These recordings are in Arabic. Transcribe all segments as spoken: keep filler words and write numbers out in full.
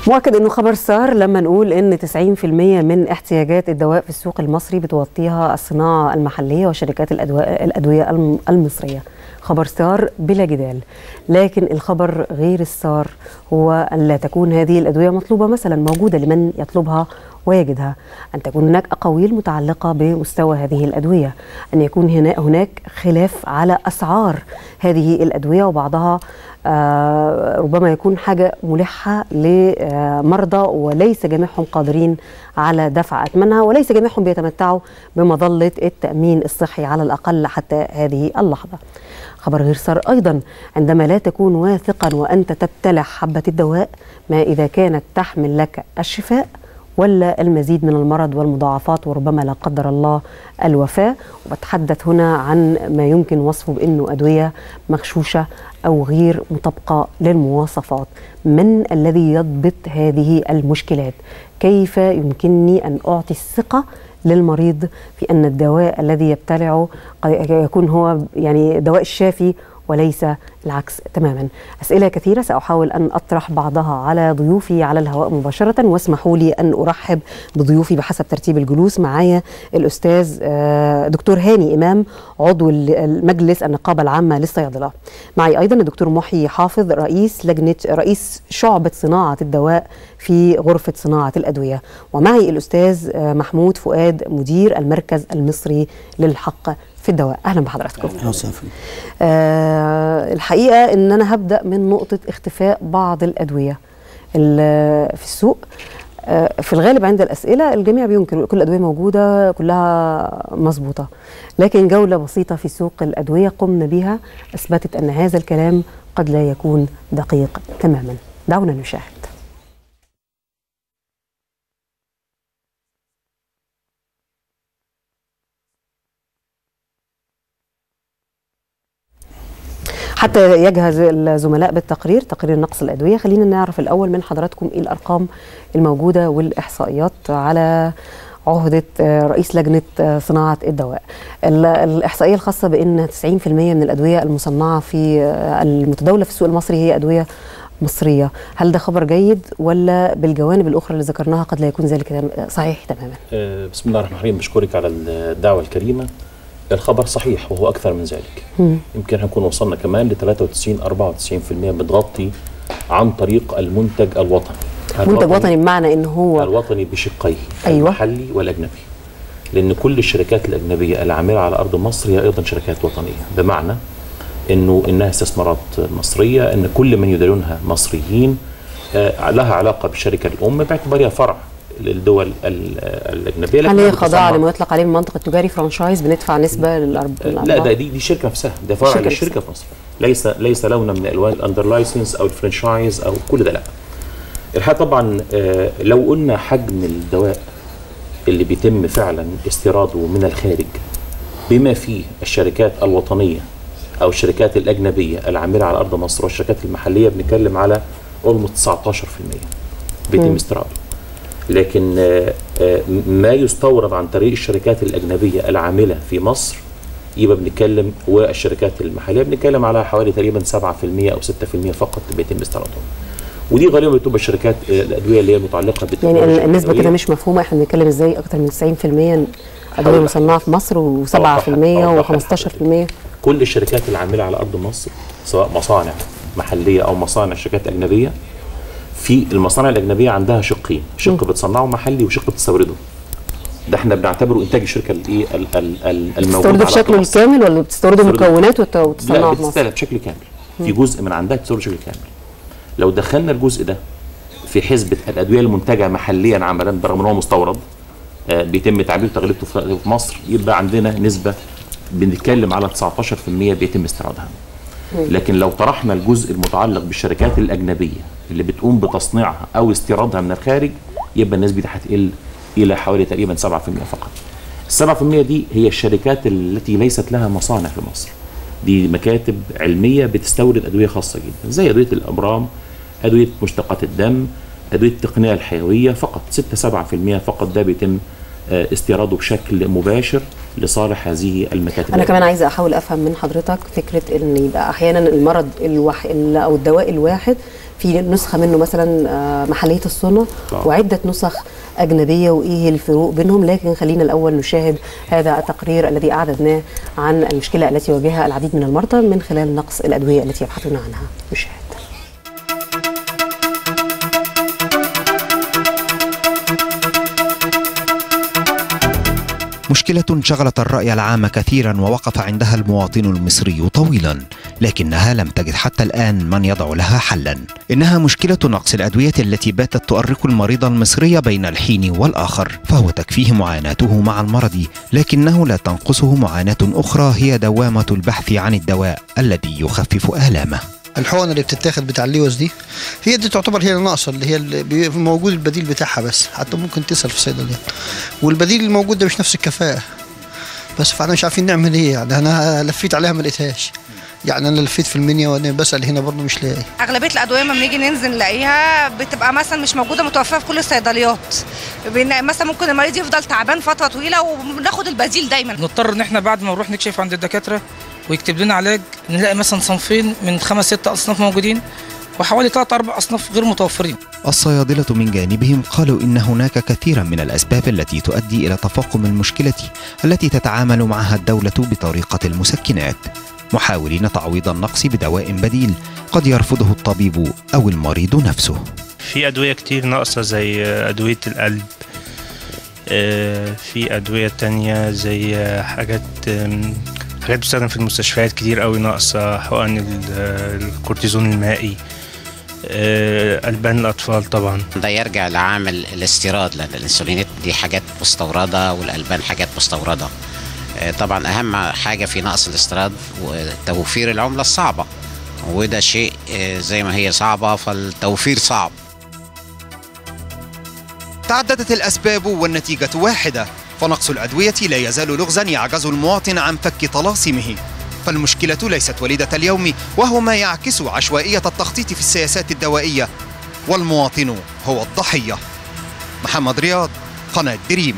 مؤكد انه خبر سار لما نقول ان تسعين في المئة من احتياجات الدواء في السوق المصري بتغطيها الصناعه المحليه وشركات الادويه المصريه. خبر سار بلا جدال، لكن الخبر غير السار هو ان لا تكون هذه الادويه مطلوبه مثلا موجوده لمن يطلبها ويجدها، أن تكون هناك أقاويل متعلقة بمستوى هذه الأدوية، أن يكون هناك خلاف على أسعار هذه الأدوية، وبعضها آه ربما يكون حاجة ملحة لمرضى وليس جميعهم قادرين على دفع أثمنها، وليس جميعهم بيتمتعوا بمظلة التأمين الصحي على الأقل حتى هذه اللحظة. خبر غير سار أيضا عندما لا تكون واثقا وأنت تبتلع حبة الدواء ما إذا كانت تحمل لك الشفاء ولا المزيد من المرض والمضاعفات وربما لا قدر الله الوفاة. وبتحدث هنا عن ما يمكن وصفه بأنه أدوية مغشوشة أو غير مطابقة للمواصفات. من الذي يضبط هذه المشكلات؟ كيف يمكنني أن أعطي الثقة للمريض في أن الدواء الذي يبتلعه يكون هو يعني دواء الشافي وليس العكس تماما؟ أسئلة كثيرة سأحاول أن أطرح بعضها على ضيوفي على الهواء مباشرة، واسمحوا لي أن أرحب بضيوفي بحسب ترتيب الجلوس. معايا الأستاذ دكتور هاني إمام عضو المجلس النقابة العامة للصيادلة. معي أيضا الدكتور محي حافظ رئيس لجنة رئيس شعبة صناعة الدواء في غرفة صناعة الأدوية. ومعي الأستاذ محمود فؤاد مدير المركز المصري للحق في الدواء. أهلا بحضراتكم. أهلا وسهلا. أه الحقيقة أن أنا هبدأ من نقطة اختفاء بعض الأدوية في السوق. أه في الغالب عند الأسئلة الجميع بينكر كل الأدوية موجودة كلها مظبوطة، لكن جولة بسيطة في سوق الأدوية قمنا بها أثبتت أن هذا الكلام قد لا يكون دقيق تماما. دعونا نشاهد. حتى يجهز الزملاء بالتقرير، تقرير نقص الأدوية، خلينا نعرف الأول من حضراتكم إيه الأرقام الموجودة والإحصائيات على عهدة رئيس لجنة صناعة الدواء. الإحصائية الخاصة بأن تسعين في المئة من الأدوية المصنعة في المتداولة في السوق المصري هي أدوية مصرية، هل ده خبر جيد ولا بالجوانب الأخرى اللي ذكرناها قد لا يكون ذلك صحيح تماما؟ بسم الله الرحمن الرحيم، بشكرك على الدعوة الكريمة. الخبر صحيح وهو أكثر من ذلك. مم. يمكن هنكون وصلنا كمان ل ثلاثة وتسعين أربعة وتسعين في المئة بتغطي عن طريق المنتج الوطني. منتج وطني بمعنى إن هو الوطني بشقيه، أيوة. المحلي والأجنبي. لأن كل الشركات الأجنبية اللي عاملة على أرض مصر هي أيضا شركات وطنية، بمعنى إنه إنها استثمارات مصرية، إن كل من يديرونها مصريين، آه لها علاقة بالشركة الأم باعتبارها فرع للدول الأجنبية. هل هي خاضعة لما يطلق عليه المنطق التجاري فرانشايز بندفع نسبة للأرباح؟ لا، ده دي دي شركة نفسها، ده فرع للشركة في مصر، ليس ليس لون من الألوان الأندر لايسنس أو الفرانشايز أو كل ده. لا، الحقيقة طبعا آه لو قلنا حجم الدواء اللي بيتم فعلا استيراده من الخارج بما فيه الشركات الوطنية أو الشركات الأجنبية العاملة على أرض مصر والشركات المحلية، بنتكلم على almost تسعة عشر في المئة بيتم استيراده. لكن ما يستورد عن طريق الشركات الأجنبية العاملة في مصر يبقى بنتكلم، والشركات المحلية بنتكلم على حوالي تقريبا سبعة في المئة أو ستة في المئة فقط بيتم استيرادهم. ودي غالبا بتبقى الشركات الأدوية اللي هي متعلقة بالتكنولوجيا. يعني النسبة كده مش مفهومة، احنا بنتكلم ازاي أكثر من تسعين في المئة أدوية مصنعة في مصر وسبعة في المئة وخمستاشر في المئة؟ كل الشركات العاملة على أرض مصر سواء مصانع محلية أو مصانع شركات أجنبية، في المصانع الأجنبية عندها شقين، شق بتصنعه محلي وشق بتستورده. ده احنا بنعتبره إنتاج الشركة الإيه الموجودة. بتستورده بشكله الكامل ولا بتستورده مكونات وتصنعه في مصر؟ لا، بشكل كامل. في جزء من عندها بتستورده بشكل كامل. لو دخلنا الجزء ده في حسبة الأدوية المنتجة محليا عملا برغم إن هو مستورد آه بيتم تعبئته وتغليفه في مصر، يبقى عندنا نسبة بنتكلم على تسعة عشر في المئة بيتم استيرادها. لكن لو طرحنا الجزء المتعلق بالشركات الأجنبية اللي بتقوم بتصنيعها أو استيرادها من الخارج، يبقى النسبة دي هتقل إلى حوالي تقريبا سبعة في المئة فقط. السبعة في المئة دي هي الشركات التي ليست لها مصانع في مصر، دي مكاتب علمية بتستورد أدوية خاصة جدا زي أدوية الأبرام، أدوية مشتقات الدم، أدوية التقنية الحيوية، فقط ستة سبعة في المئة فقط ده بيتم استيراده بشكل مباشر لصالح هذه المكاتب. أنا كمان عايزة أحاول أفهم من حضرتك فكرة إن يبقى أحيانا المرض الواحد أو الدواء الواحد في نسخه منه مثلا محليه الصنع وعده نسخ اجنبيه، وايه الفروق بينهم. لكن خلينا الاول نشاهد هذا التقرير الذي اعددناه عن المشكله التي يواجهها العديد من المرضى من خلال نقص الادويه التي يبحثون عنها. نشاهد. مشكلة شغلت الرأي العام كثيرا ووقف عندها المواطن المصري طويلا، لكنها لم تجد حتى الآن من يضع لها حلا. إنها مشكلة نقص الأدوية التي باتت تؤرق المريض المصري بين الحين والآخر، فهو تكفيه معاناته مع المرض، لكنه لا تنقصه معاناة أخرى هي دوامة البحث عن الدواء الذي يخفف آلامه. الحقن اللي بتتاخد بتاع اللوز دي هي دي تعتبر هي الناقصه، اللي هي اللي موجود البديل بتاعها، بس حتى ممكن تسال في الصيدليات، والبديل الموجود ده مش نفس الكفاءه، بس فاحنا مش عارفين نعمل ايه. يعني انا لفيت عليها ما لقيتهاش، يعني انا لفيت في المنيا وانا بسال هنا برضه مش لاقي. اغلبيه الادويه لما بنيجي ننزل نلاقيها بتبقى مثلا مش موجوده متوفره في كل الصيدليات، مثلا ممكن المريض يفضل تعبان فتره طويله وبناخد البديل دايما. نضطر ان احنا بعد ما نروح نكشف عند الدكاتره ويكتب لنا علاج نلاقي مثلا صنفين من خمس ست اصناف موجودين وحوالي ثلاث اربع اصناف غير متوفرين. الصيادلة من جانبهم قالوا إن هناك كثيرا من الأسباب التي تؤدي إلى تفاقم المشكلة التي تتعامل معها الدولة بطريقة المسكنات، محاولين تعويض النقص بدواء بديل قد يرفضه الطبيب أو المريض نفسه. في أدوية كتير ناقصة زي أدوية القلب، في أدوية تانية زي حاجات حاجات بتستخدم في المستشفيات كتير قوي ناقصة، حقن الكورتيزون المائي، ألبان الأطفال. طبعا ده يرجع لعامل الاستيراد، لأن الانسولينات دي حاجات مستوردة والألبان حاجات مستوردة. طبعا أهم حاجة في نقص الاستيراد وتوفير العملة الصعبة، وده شيء زي ما هي صعبة فالتوفير صعب. تعددت الأسباب والنتيجة واحدة، فنقص الأدوية لا يزال لغزا يعجز المواطن عن فك طلاسمه. فالمشكلة ليست وليدة اليوم، وهو ما يعكس عشوائية التخطيط في السياسات الدوائية، والمواطن هو الضحية. محمد رياض، قناة دريم.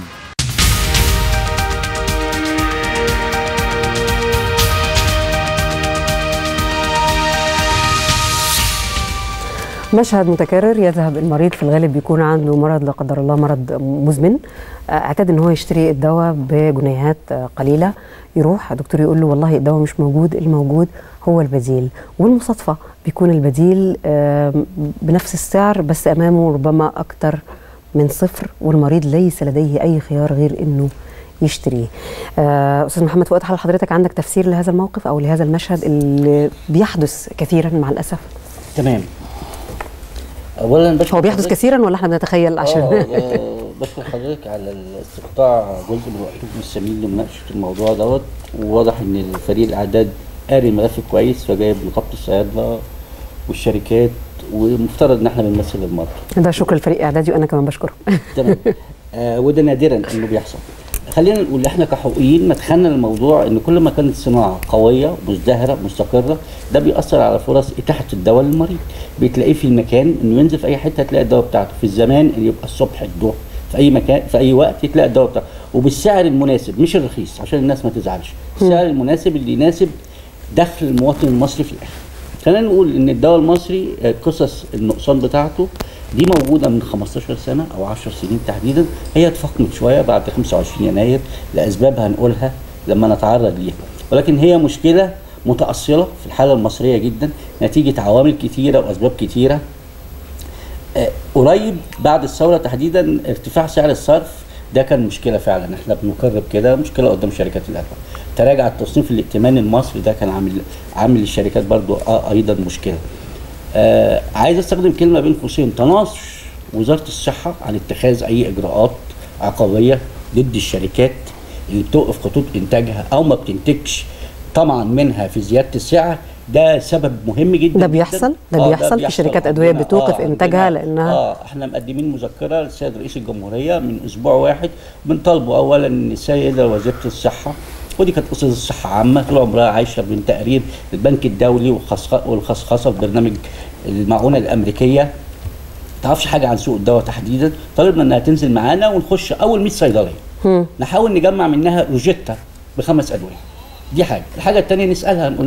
مشهد متكرر يذهب المريض، في الغالب بيكون عنده مرض لا قدر الله مرض مزمن، اعتاد ان هو يشتري الدواء بجنيهات قليله، يروح الدكتور يقول له والله الدواء مش موجود، الموجود هو البديل، والمصادفه بيكون البديل بنفس السعر بس امامه ربما اكثر من صفر، والمريض ليس لديه اي خيار غير انه يشتريه. استاذ محمد فؤاد، هل حضرتك عندك تفسير لهذا الموقف او لهذا المشهد اللي بيحدث كثيرا مع الاسف؟ تمام. اولا هو بيحدث كثيرا ولا احنا بنتخيل؟ عشان اه بشكر حضرتك على الاستقطاع جزء من وقتكم الثمين لمناقشه الموضوع دوت، وواضح ان الفريق الاعداد قاري الملف كويس فجايب نقابه الصيادله والشركات، ومفترض ان احنا بنمثل المرضى. ده شكر الفريق اعدادي وانا كمان بشكره. تمام. آه وده نادرا انه بيحصل. خلينا نقول احنا كحقوقيين مدخلنا الموضوع ان كل ما كانت الصناعه قويه مزدهره مستقره ده بيأثر على فرص اتاحه الدواء للمريض، بتلاقيه في المكان انه ينزل في اي حته تلاقي الدواء بتاعته، في الزمان اللي يبقى الصبح الظهر في اي مكان في اي وقت تلاقي الدواء بتاعته، وبالسعر المناسب مش الرخيص عشان الناس ما تزعلش، السعر المناسب اللي يناسب دخل المواطن المصري في الاخر. خلينا نقول ان الدواء المصري قصص النقصان بتاعته دي موجوده من خمستاشر سنه او عشر سنين تحديدا، هي اتفاقمت شويه بعد خمسة وعشرين يناير لاسباب هنقولها لما نتعرض ليها، ولكن هي مشكله متاصله في الحاله المصريه جدا نتيجه عوامل كثيره واسباب كثيره. آه قريب بعد الثوره تحديدا ارتفاع سعر الصرف ده كان مشكله فعلا، احنا بنقرب كده مشكله قدام شركات الادويه. تراجع التصنيف الائتماني المصري ده كان عامل عامل للشركات برضو آه ايضا مشكله. آه عايز استخدم كلمه بين قوسين، تناصر وزاره الصحه عن اتخاذ اي اجراءات عقابيه ضد الشركات اللي بتوقف خطوط انتاجها او ما بتنتجش طمعا منها في زياده السعر، ده سبب مهم جدا. ده بيحصل ده آه بيحصل, بيحصل في شركات ادويه بتوقف آه انتاجها لانها اه احنا مقدمين مذكره للسيد رئيس الجمهوريه من اسبوع واحد بنطالبوا اولا ان السيده وزيره الصحه، ودي كانت قصص الصحه عامه طول عمرها عايشه من تقرير البنك الدولي والخصخصه في برنامج المعونه الامريكيه، ما تعرفش حاجه عن سوق الدواء تحديدا، طالبنا انها تنزل معانا ونخش اول مية صيدليه نحاول نجمع منها روجيتا بخمس ادويه. دي حاجه، الحاجه الثانيه نسالها نقول لها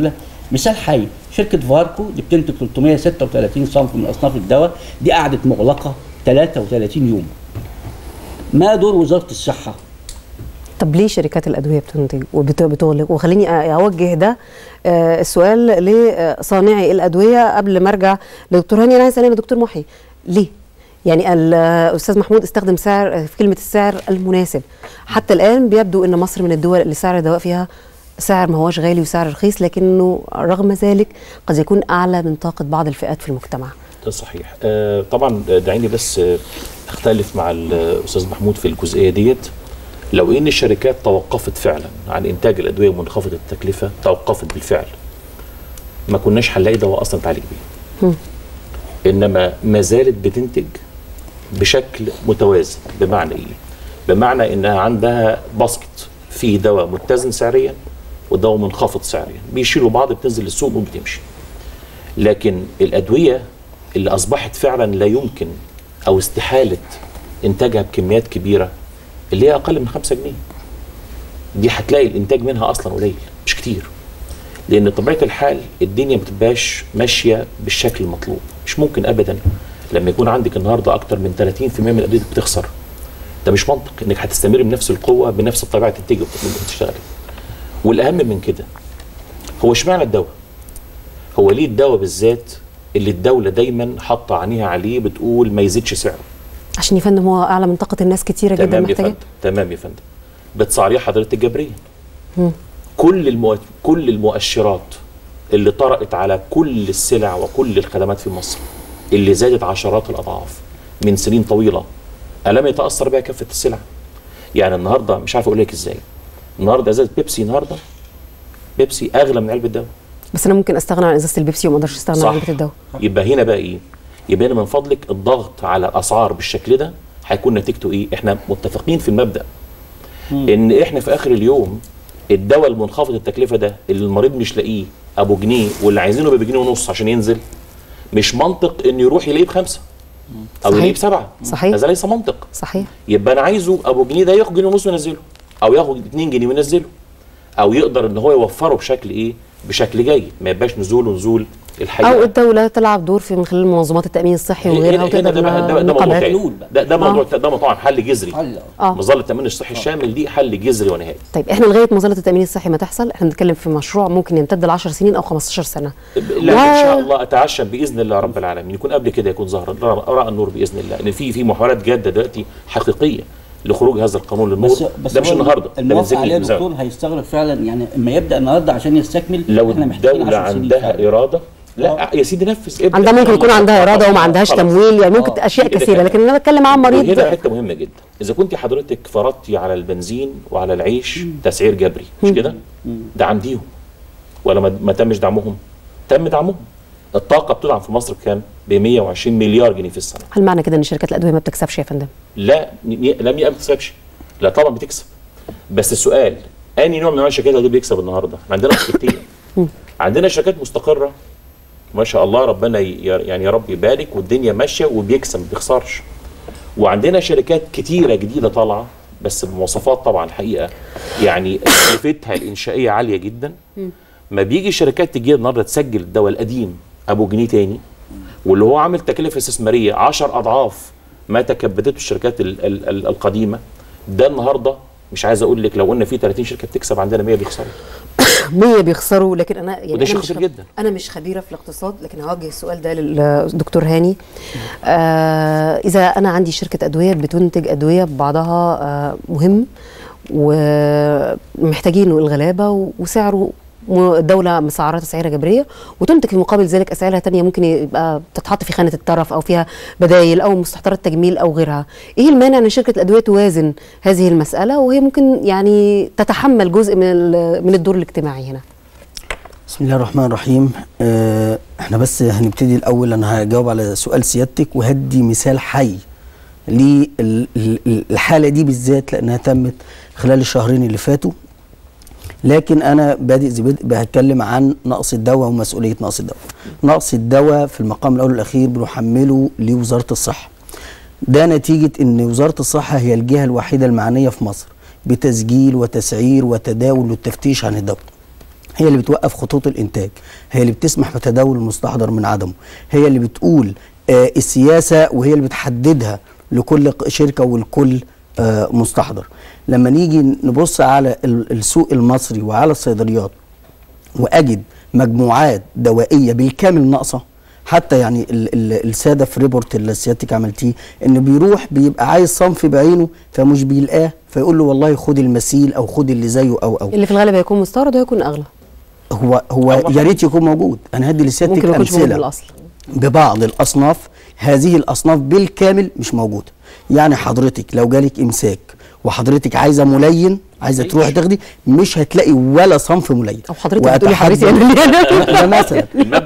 مثال حي، شركه فاركو دي بتنتج ثلاثمائة وستة وثلاثين صنف من اصناف الدواء، دي قعدت مغلقه ثلاثة وثلاثين يوم. ما دور وزاره الصحه؟ طب ليه شركات الادويه بتنتج وبتغلق؟ وخليني اوجه ده آه السؤال لصانعي الادويه قبل ما ارجع لدكتور هاني. انا عايز اسال دكتور محي ليه؟ يعني الاستاذ محمود استخدم سعر في كلمه السعر المناسب. حتى الان بيبدو ان مصر من الدول اللي سعر الدواء فيها سعر ما هوش غالي وسعر رخيص، لكنه رغم ذلك قد يكون اعلى من طاقه بعض الفئات في المجتمع. ده صحيح. آه طبعا دعيني بس اختلف مع الاستاذ محمود في الجزئيه ديت. لو ان الشركات توقفت فعلا عن انتاج الادويه منخفضه التكلفه، توقفت بالفعل، ما كناش هنلاقي دواء اصلا تعالج بيه. انما ما زالت بتنتج بشكل متوازن. بمعنى ايه؟ بمعنى انها عندها باسكت فيه دواء متزن سعريا ودواء منخفض سعريا، بيشيلوا بعض، بتنزل السوق وبتمشي. لكن الادويه اللي اصبحت فعلا لا يمكن او استحاله انتاجها بكميات كبيره، اللي هي اقل من خمسة جنيه، دي هتلاقي الانتاج منها اصلا قليل مش كتير. لان طبيعه الحال الدنيا ما بتبقاش ماشيه بالشكل المطلوب. مش ممكن ابدا لما يكون عندك النهارده اكتر من ثلاثين بالمئة من الادويه بتخسر، ده مش منطق انك هتستمر بنفس القوه بنفس الطبيعه تنتجي وتشتغلي. والاهم من كده هو اشمعنى الدواء؟ هو ليه الدواء بالذات اللي الدوله دايما حاطه عينيها عليه بتقول ما يزيدش سعره؟ عشان يا فندم هو اعلى من طاقه الناس كتيره جدا محتاجه. تمام يا فندم. بتصاريه حضرتك جبريا. كل المو... كل المؤشرات اللي طرقت على كل السلع وكل الخدمات في مصر اللي زادت عشرات الاضعاف من سنين طويله، الم يتاثر بها كافه السلع؟ يعني النهارده مش عارف اقول لك ازاي، النهارده ازازه بيبسي النهارده بيبسي اغلى من علبه دواء. بس انا ممكن استغنى عن ازازه البيبسي وما اقدرش استغنى عن علبه الدواء. يبقى هنا بقى ايه؟ يبقى هنا من فضلك الضغط على الاسعار بالشكل ده هيكون نتيجته ايه؟ احنا متفقين في المبدا مم. ان احنا في اخر اليوم الدواء المنخفض التكلفه ده اللي المريض مش لاقيه ابو جنيه واللي عايزينه بجنيه ونص عشان ينزل، مش منطق انه يروح يلاقيه بخمسه او يلاقيه بسبعه. صحيح. هذا ليس منطق. صحيح. يبقى انا عايزه ابو جنيه ده ياخد جنيه ونص وينزله، او ياخد اتنين جنيه وينزله، او يقدر ان هو يوفره بشكل ايه؟ بشكل جيد، ما يبقاش نزوله نزول الحقيقه. او الدوله تلعب دور في من خلال منظمات التامين الصحي وغيرها وتقدر ده, ده, ده, ده موضوع ده, ده موضوع ده طبعا حل جذري. اه مظله التامين الصحي الشامل دي حل جذري ونهائي. طيب احنا لغايه مظله التامين الصحي ما تحصل احنا بنتكلم في مشروع ممكن يمتد ل عشر سنين او خمستاشر سنه. لا و... ان شاء الله اتعشم باذن الله رب العالمين يكون قبل كده يكون ظهر راى النور باذن الله، لان في في محاولات جاده دلوقتي حقيقيه لخروج هذا القانون للنور. بس بس ده مش النهارده، ده من ذكر عليه الدكتور هيستغرق فعلا يعني اما يبدا النهارده عشان يستكمل. لو الدوله عندها اراده لا يا سيدي نفذ. عندها ممكن يكون عندها اراده وما عندهاش تمويل، يعني ممكن اشياء كثيره، لكن انا بتكلم عن مريض. هنا حته مهمه جدا، اذا كنت حضرتك فرضتي على البنزين وعلى العيش تسعير جبري مش كده؟ دعم ديهم ولا ما تمش دعمهم؟ تم دعمهم. الطاقه بتدعم في مصر بكام؟ ب مئة وعشرين مليار جنيه في السنه. هل معنى كده ان شركات الادويه ما بتكسبش يا فندم؟ لا لم ما بتكسبش، لا طبعا بتكسب. بس السؤال انهي نوع من انواع الشركات اللي بيكسب النهارده؟ عندنا مشكلتين. عندنا شركات مستقره ما شاء الله ربنا يعني يا رب يبارك والدنيا ماشيه وبيكسب ما بيخسرش. وعندنا شركات كتيره جديده طالعه بس بمواصفات طبعا الحقيقه يعني تكلفتها الانشائيه عاليه جدا. ما بيجي الشركات تجي النهارده تسجل الدواء القديم ابو جنيه تاني واللي هو عامل تكلفه استثماريه عشر اضعاف ما تكبدته الشركات ال ال ال القديمه، ده النهارده مش عايز اقول لك لو قلنا في ثلاثين شركه بتكسب عندنا مية بيخسروا. مية بيخسروا، لكن انا يعني وده شيء خطير جدا. انا مش خبيره في الاقتصاد، لكن هوجه السؤال ده للدكتور هاني. آه اذا انا عندي شركه ادويه بتنتج ادويه ببعضها آه مهم ومحتاجينه الغلابه وسعره الدوله مسعره تسعيره جبريه، وتنتج في مقابل ذلك اسعارها ثانيه ممكن يبقى تتحط في خانه الترف او فيها بدايل او مستحضرات تجميل او غيرها. ايه المانع ان شركه الادويه توازن هذه المساله وهي ممكن يعني تتحمل جزء من من الدور الاجتماعي هنا؟ بسم الله الرحمن الرحيم. اه احنا بس هنبتدي الاول، انا هجاوب على سؤال سيادتك وهدي مثال حي للحاله دي بالذات لانها تمت خلال الشهرين اللي فاتوا. لكن انا بادئ زي بدء هتكلم عن نقص الدواء ومسؤوليه نقص الدواء. نقص الدواء في المقام الاول والاخير بنحمله لوزاره الصحه. ده نتيجه ان وزاره الصحه هي الجهه الوحيده المعنيه في مصر بتسجيل وتسعير وتداول والتفتيش عن الدواء. هي اللي بتوقف خطوط الانتاج، هي اللي بتسمح بتداول المستحضر من عدمه، هي اللي بتقول آه السياسه وهي اللي بتحددها لكل شركه ولكل آه مستحضر. لما نيجي نبص على السوق المصري وعلى الصيدليات واجد مجموعات دوائيه بالكامل ناقصه، حتى يعني ال ال الساده في ريبورت اللي سيادتك عملتيه ان بيروح بيبقى عايز صنف بعينه فمش بيلقاه فيقول له والله خد المثيل او خد اللي زيه او او اللي في الغالب هيكون مستورد وهيكون اغلى. هو هو يا ريت يكون موجود. انا هدي لسيادتك امثله ببعض الاصناف، هذه الاصناف بالكامل مش موجوده. يعني حضرتك لو جالك امساك وحضرتك عايزه ملين، عايزه تروح تاخدي، مش هتلاقي ولا صنف ملين. او حضرتك بتقولي حضرتك انا مثلا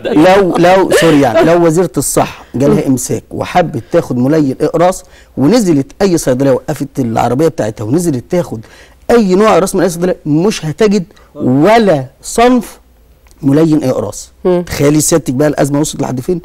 لو لو سوري يعني لو وزيره الصحه جالها امساك وحبت تاخد ملين اقراص ونزلت اي صيدليه وقفت العربيه بتاعتها ونزلت تاخد اي نوع اقراص من اي صيدليه، مش هتجد ولا صنف ملين اقراص. تخيلي سيادتك بقى الازمه وصلت لحد فين؟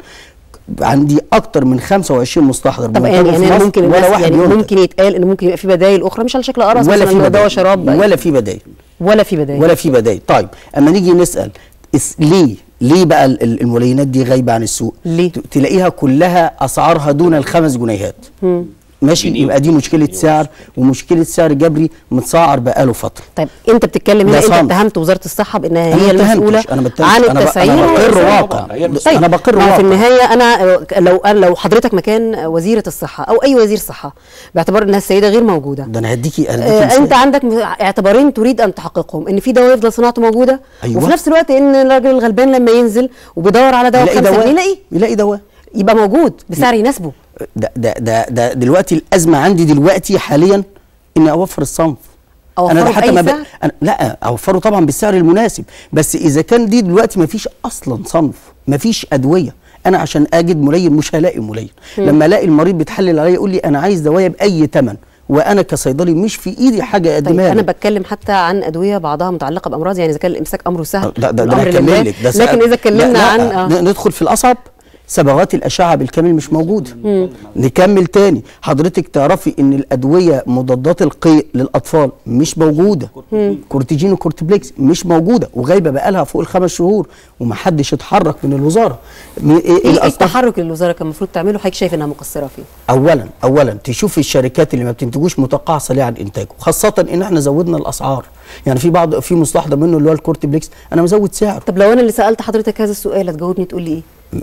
عندي اكتر من خمسة وعشرين مستحضر. طب يعني, يعني ممكن ولا واحد يعني ممكن يتقال ان ممكن يبقى في بدائل اخرى مش على شكل قرص ولا في دواء شراب ولا في بدائل ولا في بدائل ولا في بدائل. طيب اما نيجي نسال ليه ليه بقى الملينات دي غايبه عن السوق؟ ليه؟ تلاقيها كلها اسعارها دون الخمس جنيهات. مم. ماشي، يبقى دي مشكله سعر، ومشكله سعر جبري متسعر بقاله فتره. طيب انت بتتكلم هنا، انت اتهمت وزاره الصحه بانها هي المسؤوله عن التسعير. انا بقر واقع. طيب انا بقر واقع. في النهايه انا لو لو حضرتك مكان وزيره الصحه او اي وزير صحه باعتبار انها السيده غير موجوده، ده انا هديكي آه انت عندك اعتبارين تريد ان تحققهم، ان في دواء يفضل صناعته موجوده، أيوة. وفي نفس الوقت ان الراجل الغلبان لما ينزل وبيدور على دواء يلاقي دواء يلاقي يلاقي دواء يبقى موجود بسعر يناسبه. ده ده ده ده دلوقتي الازمه عندي دلوقتي حاليا اني اوفر الصنف. انا ده حتى ما ب... أنا لا اوفره طبعا بالسعر المناسب، بس اذا كان دي دلوقتي ما فيش اصلا صنف، ما فيش ادويه، انا عشان اجد ملين مش هلاقي ملين. لما الاقي المريض بيتحلل عليا يقول لي انا عايز دوايه باي ثمن، وانا كصيدلي مش في ايدي حاجه اقدمها. طيب انا بتكلم حتى عن ادويه بعضها متعلقه بامراض، يعني اذا كان الامساك امره سهل ده ده, ده هكمل لك ده لكن اذا اتكلمنا عن آه. ندخل في الاصعب، صبغات الاشعه بالكامل مش موجوده. مم. نكمل تاني، حضرتك تعرفي ان الادويه مضادات القيء للاطفال مش موجوده. مم. كورتيجين وكورتيبليكس مش موجوده وغايبه بقالها فوق الخمس شهور ومحدش اتحرك من الوزاره. ايه, إيه التحرك اللي الوزاره كان المفروض تعمله حضرتك شايف انها مقصره فيه؟ اولا اولا تشوف الشركات اللي ما بتنتجوش متقاعسه ليه عن انتاجه، خاصه ان احنا زودنا الاسعار. يعني في بعض في مستحضر منه اللي هو الكورتيبليكس انا مزود سعره. طب لو انا اللي سالت حضرتك هذا السؤال هتجاوبني تقول لي ايه؟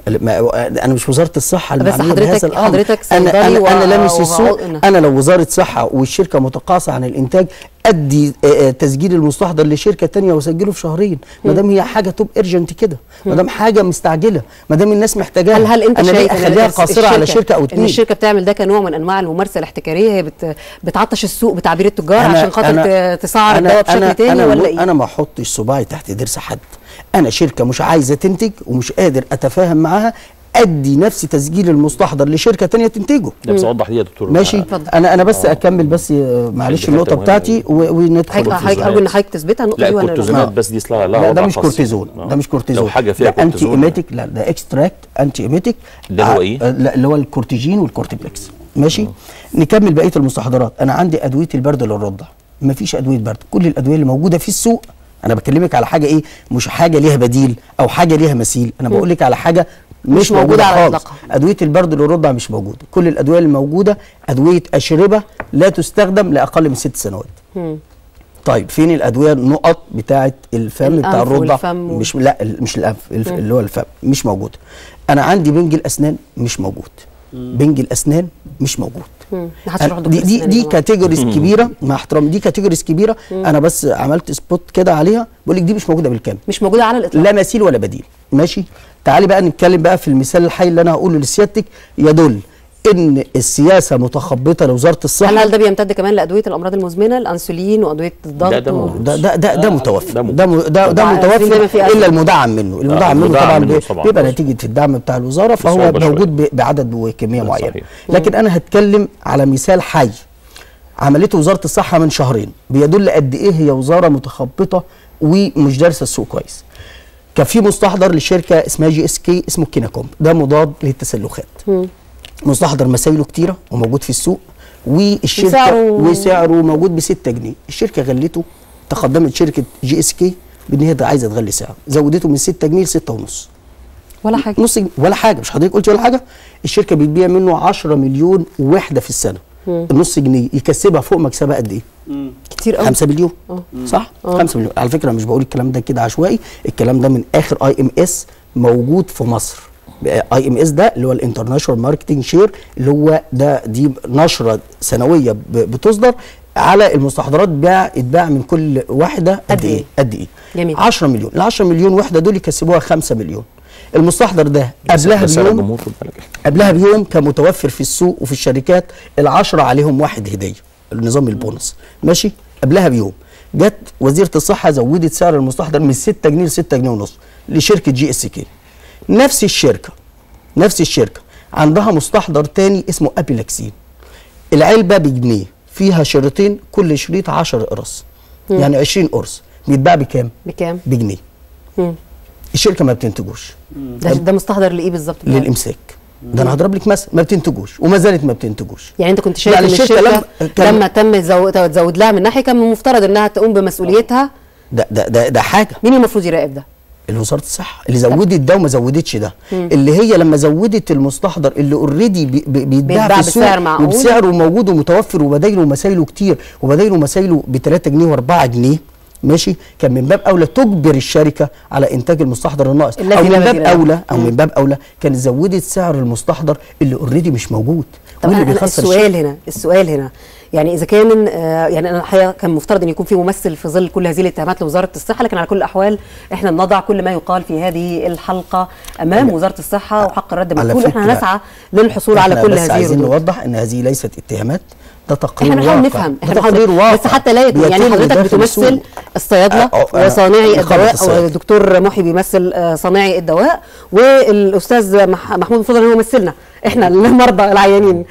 انا مش وزاره الصحه اللي بس حضرتك حضرتك انا انا, و... أنا لامس السوق. انا لو وزاره صحه والشركه متقاعسه عن الانتاج ادي تسجيل المستحضر لشركه ثانيه واسجله في شهرين، ما دام هي حاجه توب ارجنت كده، ما دام حاجه مستعجله، ما دام الناس محتاجاها. هل هل انت أنا شايف اخليها قاصره على شركه او اتنين؟ ان الشركه بتعمل ده كنوع من انواع الممارسه الاحتكاريه، هي بت... بتعطش السوق بتعبير التجار عشان خاطر تسعر الدواء بشكل ثاني ولا ايه؟ انا ما احطش صباعي تحت ضرس حد. انا شركه مش عايزه تنتج ومش قادر اتفاهم معاها، ادي نفسي تسجيل المستحضر لشركه ثانيه تنتجه. ده بس اوضح لي يا دكتور. ماشي اتفضل. انا انا بس آه. اكمل بس معلش النقطه بتاعتي وندخل. حضرتك ارجو ان حضرتك تثبتها النقطه دي. لا الكورتيزونات بس دي لا لا ده مش كورتيزون، ده مش كورتيزون، لو حاجه فيها كورتيزون انتي ايميتيك. لا ده اكستراكت انتي ايميتيك. ده هو ايه؟ لا اللي هو الكورتيجين والكورتيبلكس. ماشي أوه. نكمل بقيه المستحضرات. انا عندي ادويه البرد للرضع، ما فيش ادويه برد، كل الادويه اللي موجوده في السوق. انا بكلمك على حاجه ايه، مش حاجه ليها بديل او حاجه ليها مثيل، انا بقول لك على حاجه مش, مش موجوده على خالص. ادويه البرد للرضع مش موجوده، كل الادويه اللي موجوده ادويه اشربه لا تستخدم لاقل من ست سنوات. مم. طيب فين الادويه النقط بتاعه الفم بتاع الرضع؟ مش لا مش الانف اللي هو الفم مش موجود. انا عندي بنج الاسنان مش موجود. مم. بنج الاسنان مش موجود. دي دي دي كاتيجوريز كبيره، مع احترامي دي كاتيجوريز كبيره. مم. انا بس عملت سبوت كده عليها بقول لك دي مش موجوده بالكامل، مش موجوده على الاطلاق، لا مثيل ولا بديل. ماشي تعالي بقى نتكلم بقى في المثال الحي اللي انا هقوله لسيادتك يدل ان السياسه متخبطه لوزاره الصحه. هل ده بيمتد كمان لادويه الامراض المزمنه، الانسولين وادويه الضغط؟ ده ده ده ده, ده, ده متوفر، ده ده, ده متوفر الا المدعم منه. المدعم منه طبعا بيبقى نتيجه الدعم بتاع الوزاره، فهو موجود بعدد وكميه معينه. لكن انا هتكلم على مثال حي عملته وزاره الصحه من شهرين بيدل قد ايه هي وزاره متخبطه ومش دارسه السوق كويس. كان في مستحضر لشركه اسمها جي اس كي اسمه كيناكوم، ده مضاد للتسلخات. م. مستحضر مسايله كتيره وموجود في السوق، والشركه وسعره موجود ب ستة جنيه. الشركه غلته، تقدمت شركه جي اس كي بان هي عايزه تغلي سعره، زودته من ستة جنيه ل ستة ونص. ولا حاجه نص جنيه ولا حاجه، مش حضرتك قلتي ولا حاجه؟ الشركه بتبيع منه عشرة مليون وحده في السنه. مم. النص جنيه يكسبها فوق مكسبها قد ايه؟ مم. كتير قوي. خمسة مليون. أوه. صح؟ أوه. خمسة مليون. على فكره مش بقول الكلام ده كده عشوائي، الكلام ده من اخر اي ام اس موجود في مصر. اي ام اس ده اللي هو الانترناشونال ماركتنج شير، اللي هو ده دي نشره سنويه بتصدر على المستحضرات، باع اتباع من كل واحده قد ايه؟ قد ايه؟ جميل. عشرة مليون، ال عشرة مليون وحده دول يكسبوها خمسة مليون. المستحضر ده قبلها بيوم قبلها بيوم كان متوفر في السوق وفي الشركات العشرة عليهم واحد هديه، النظام البونص ماشي. قبلها بيوم جت وزيره الصحه زودت سعر المستحضر من ستة جنيه ل ستة جنيه ونص لشركه جي اس كي. نفس الشركه نفس الشركه عندها مستحضر تاني اسمه ابيلاكسين، العلبه بجنيه فيها شريطين، كل شريط عشرة قرص، يعني عشرين قرص، بيتباع بكام؟ بكام؟ بجنيه. مم. الشركه ما بتنتجوش. ده, ده مستحضر لايه بالظبط؟ للامساك. ده انا هضرب لك مثل، ما بتنتجوش وما زالت ما بتنتجوش. يعني انت كنت شايف يعني ان الشركه الشركه لما, لما تم تزود, تزود لها من ناحيه كان من المفترض انها تقوم بمسؤوليتها. ده ده ده, ده حاجه. مين المفروض يراقب ده؟ وزاره الصحه اللي زودت ده وما زودتش ده. مم. اللي هي لما زودت المستحضر اللي اوريدي بي بيتباع في السوق وبسعره موجود ومتوفر وبدايله ومسايله كتير وبدايله ومسايله ب تلاتة جنيه واربعة جنيه ماشي، كان من باب اولى تجبر الشركه على انتاج المستحضر الناقص، او من باب اولى او من باب اولى كانت زودت سعر المستحضر اللي اوريدي مش موجود. طب أنا السؤال هنا السؤال هنا يعني اذا كان آه يعني انا الحقيقه كان مفترض ان يكون في ممثل في ظل كل هذه الاتهامات لوزاره الصحه، لكن على كل الاحوال احنا بنضع كل ما يقال في هذه الحلقه امام وزاره الصحه وحق الرد مكتوب، احنا هنسعى للحصول على كل هذه الردود. عايزين نوضح ان هذه ليست اتهامات، ده تقرير احنا بنحاول نفهم، احنا تقرير واقع بس حتى لا يكون يعني حضرتك بتمثل الصيادله وصانعي الدواء، او الدكتور محي بيمثل صانعي الدواء، والاستاذ محمود الفضل هو يمثلنا احنا المرضى العيانين.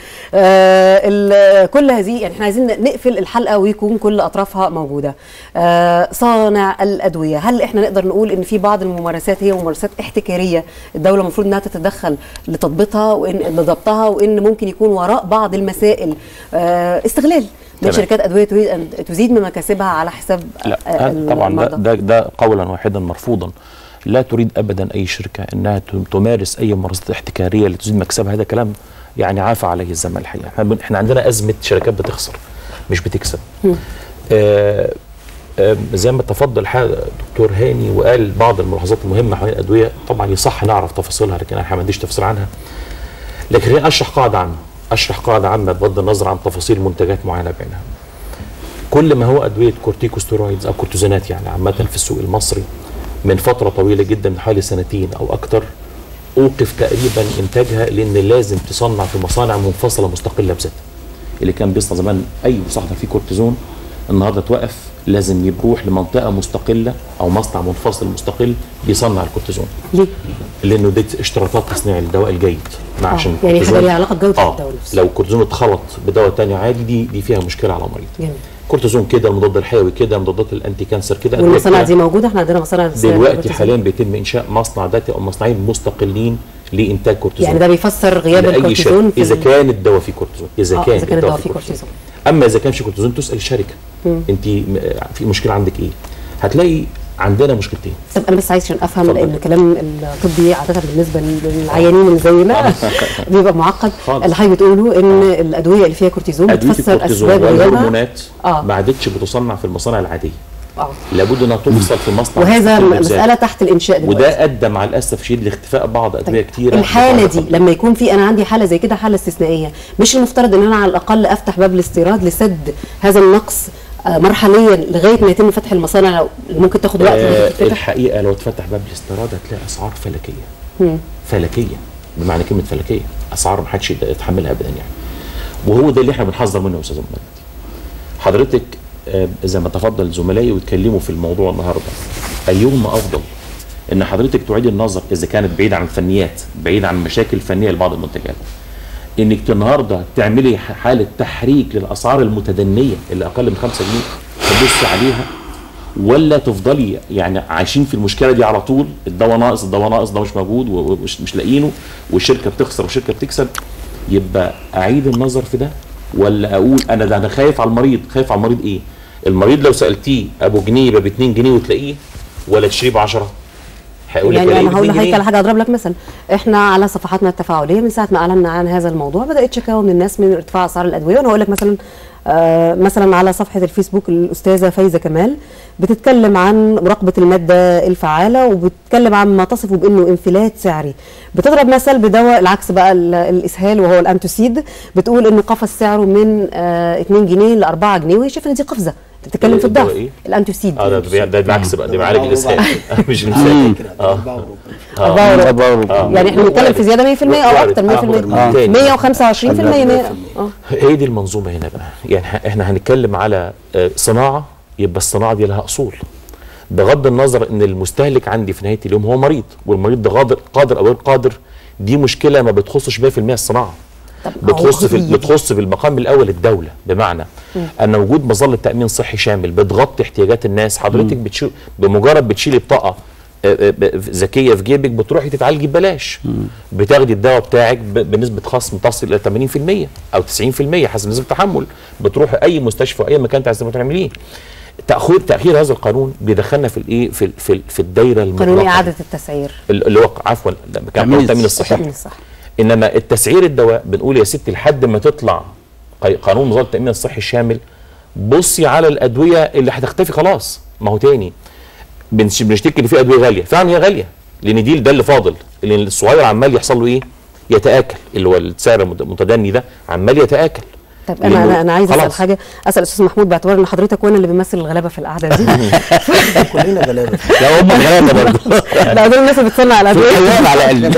آه كل هذه يعني احنا عايزين نقفل الحلقه ويكون كل اطرافها موجوده. آه صانع الادويه، هل احنا نقدر نقول ان في بعض الممارسات هي ممارسات احتكاريه الدوله المفروض انها تتدخل لتضبيطها وان لضبطها، وان ممكن يكون وراء بعض المسائل آه استغلال من شركات ادويه تريد ان تزيد من مكاسبها على حساب لا طبعا ده, ده ده قولا واحدا مرفوضا. لا تريد ابدا اي شركه انها تمارس اي ممارسات احتكاريه لتزيد مكسبها، هذا كلام يعني عافى عليه الزمن الحقيقه. احنا عندنا ازمه شركات بتخسر مش بتكسب. آه آه زي ما تفضل دكتور هاني وقال بعض الملاحظات المهمه حوالين الادويه، طبعا يصح نعرف تفاصيلها لكن انا ما عنديش تفصيل عنها. لكن خليني اشرح قاعده عامه، اشرح قاعده عامه بغض النظر عن تفاصيل منتجات معينه بعينها. كل ما هو ادويه كورتيكوستيرويدز او كورتيزونات يعني عامه في السوق المصري من فترة طويلة جدا من حوالي سنتين أو أكتر أوقف تقريبا إنتاجها، لأن لازم تصنع في مصانع منفصلة مستقلة بذاتها. اللي كان بيصنع زمان أي مستحضر فيه كورتيزون النهارده توقف، لازم يروح لمنطقة مستقلة أو مصنع منفصل مستقل بيصنع الكورتيزون. ليه؟ لأنه دي اشتراطات تصنيع الدواء الجيد. مع عشان يعني حاجة ليها علاقة بجودة آه الدواء نفسه. لو الكورتيزون اتخلط بدواء تاني عادي دي دي فيها مشكلة على المريض. جميل. كورتيزون كده، المضاد الحيوي كده، مضادات الانتي كانسر كده. والمصانع دي موجوده، احنا عندنا مصانع دلوقتي حاليا بيتم انشاء مصنع ذاتي او مصنعين مستقلين لانتاج كورتيزون. يعني ده بيفسر غياب الكورتيزون في اذا كان الدواء فيه كورتيزون، اذا آه كان اذا كان الدواء فيه كورتيزون. اما اذا كانش كورتيزون تسال الشركه انت في مشكله عندك ايه؟ هتلاقي عندنا مشكلتين. طب انا بس عايز عشان افهم لان الكلام الطبي عاده بالنسبه للعيانين اللي زينا بيبقى معقد. اللي حضرتك بتقوله ان آه. الادويه اللي فيها كورتيزون بتفسر اسباب الهرمونات آه. ما عادتش بتصنع في المصانع العاديه. اه لابد انها توصل في مصنع، وهذا مساله تحت الانشاء دلوقتي. وده ادى مع الاسف الشديد لاختفاء بعض ادويه طيب. كتيره. الحاله دي لما يكون في انا عندي حاله زي كده، حاله استثنائيه، مش المفترض ان انا على الاقل افتح باب الاستيراد لسد هذا النقص مرحليا لغايه ما يتم فتح المصانع اللي ممكن تاخد وقت؟ آه الحقيقه لو اتفتح باب الاستيراد هتلاقي اسعار فلكيه. مم. فلكيه بمعنى كلمه فلكيه، اسعار ما حدش يتحملها ابدا يعني. وهو ده اللي احنا بنحذر منه يا استاذ محمد. حضرتك آه زي ما تفضل زملائي واتكلموا في الموضوع النهارده، ايهما افضل؟ ان حضرتك تعيد النظر اذا كانت بعيده عن الفنيات، بعيده عن المشاكل الفنيه لبعض المنتجات، انك النهارده تعملي حاله تحريك للاسعار المتدنيه اللي اقل من خمسة جنيه تبص عليها، ولا تفضلي يعني عايشين في المشكله دي على طول، الدواء ناقص الدواء ناقص ده مش موجود ومش مش لاقيينه والشركه بتخسر والشركه بتكسب؟ يبقى اعيد النظر في ده، ولا اقول انا ده انا خايف على المريض. خايف على المريض ايه؟ المريض لو سالتيه ابو جنيه يبقى ب اتنين جنيه وتلاقيه، ولا تشتري ب عشرة؟ هيقول لك يعني انا هقول لحضرتك على حاجه، اضرب لك مثلا، احنا على صفحاتنا التفاعليه من ساعه ما اعلنا عن هذا الموضوع بدات شكاوى من الناس من ارتفاع اسعار الادويه. وانا هقول لك مثلا آه مثلا على صفحه الفيسبوك الاستاذه فايزه كمال بتتكلم عن مراقبه الماده الفعاله وبتتكلم عن ما تصفه بانه انفلات سعري. بتضرب مثل بدواء العكس بقى الاسهال وهو الانتوسيد، بتقول انه قفز سعره من آه اتنين جنيه ل اربعة جنيه، وهي شايفه ان دي قفزه، بتتكلم في الضعف. إيه؟ الانتوسيد اه ده ده بالعكس بقى، ده بيعالج الاسهال مش الانفلات. اه اه يعني احنا بنتكلم في زياده مية في المية او اكتر، مية في المية مية وخمسة وعشرين في المية. اه هي دي المنظومه هنا بقى. يعني احنا هنتكلم على صناعه، يبقى الصناعه دي لها اصول، بغض النظر ان المستهلك عندي في نهايه اليوم هو مريض، والمريض ده قادر قادر او غير قادر، دي مشكله ما بتخصش مية في المية الصناعه، بتخص في بتخص في المقام الاول الدوله. بمعنى م. ان وجود مظله تامين صحي شامل بتغطي احتياجات الناس. حضرتك بتشيل بمجرد بتشيلي بطاقه ذكيه في جيبك بتروحي تتعالجي ببلاش، بتاخدي الدواء بتاعك بنسبه خصم تصل الى ثمانين في المية او تسعين في المية حسب نسبه التحمل، بتروحي اي مستشفى اي مكان عايزه تعمليه. تاخير تاخير هذا القانون بيدخلنا في الايه في في, في الدايره المغلقه، قانون اعاده التسعير اللي هو عفوا كان التامين الصحي. انما التسعير الدواء بنقول يا ستي لحد ما تطلع قانون نظام التامين الصحي الشامل، بصي على الادويه اللي هتختفي خلاص. ما هو تاني بنشتكي ان في ادويه غاليه، فعلا هي غاليه لان دي ده اللي فاضل، لان الصغير عمال يحصل له ايه؟ يتاكل، اللي هو السعر المتدني ده عمال يتاكل. طب انا انا انا عايزه اسال حاجه، اسال استاذ محمود باعتبار ان حضرتك وانا اللي بنمثل الغلابه في القعده دي. كلنا غلابه. لا هم غلابه برضه. لا دول الناس اللي بتصنع الادويه على الاقل.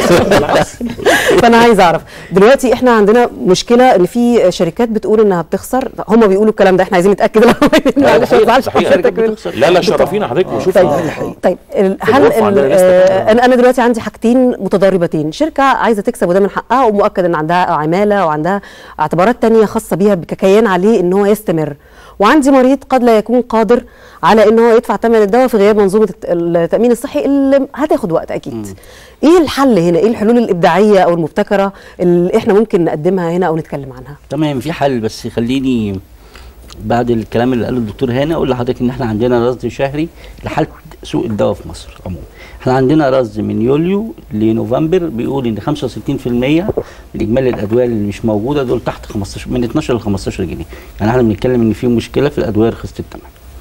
فانا عايزه اعرف دلوقتي احنا عندنا مشكله ان في شركات بتقول انها بتخسر، هم بيقولوا الكلام ده، احنا عايزين نتاكد. معلش ما تزعلش حضرتك. لا لا شرفينا حضرتك وشوف. طيب طيب هل انا انا دلوقتي عندي حاجتين متضاربتين، شركه عايزه تكسب وده من حقها ومؤكد ان عندها عماله وعندها اعتبارات ثانيه خاصه بيها بكيان عليه ان هو يستمر، وعندي مريض قد لا يكون قادر على ان هو يدفع ثمن الدواء في غياب منظومه التامين الصحي اللي هتاخد وقت اكيد. م. ايه الحل هنا؟ ايه الحلول الابداعيه او المبتكره اللي احنا ممكن نقدمها هنا او نتكلم عنها؟ تمام، في حل، بس خليني بعد الكلام اللي قاله الدكتور هاني اقول لحضرتك ان احنا عندنا رصد شهري لحاله سوق الدواء في مصر عموما. احنا عندنا رصد من يوليو لنوفمبر بيقول ان خمسة وستين في المية من اجمالي الادويه اللي مش موجوده دول تحت خمستاشر، من اتناشر ل خمستاشر جنيه. يعني احنا بنتكلم ان في مشكله في الادويه رخيصه الثمن.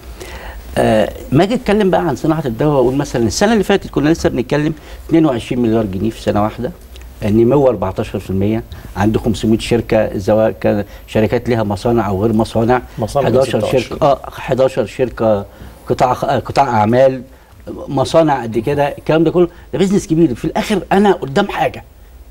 آه ما اجي اتكلم بقى عن صناعه الدواء واقول مثلا السنه اللي فاتت كنا لسه بنتكلم اتنين وعشرين مليار جنيه في سنه واحده، نمو اربعتاشر في المية، عنده خمسمية شركه سواء شركات لها مصانع او غير مصانع، حداشر شركه اه حداشر شركه قطاع قطاع اعمال، مصانع قد كده، الكلام ده كله ده بيزنس كبير. في الاخر انا قدام حاجه،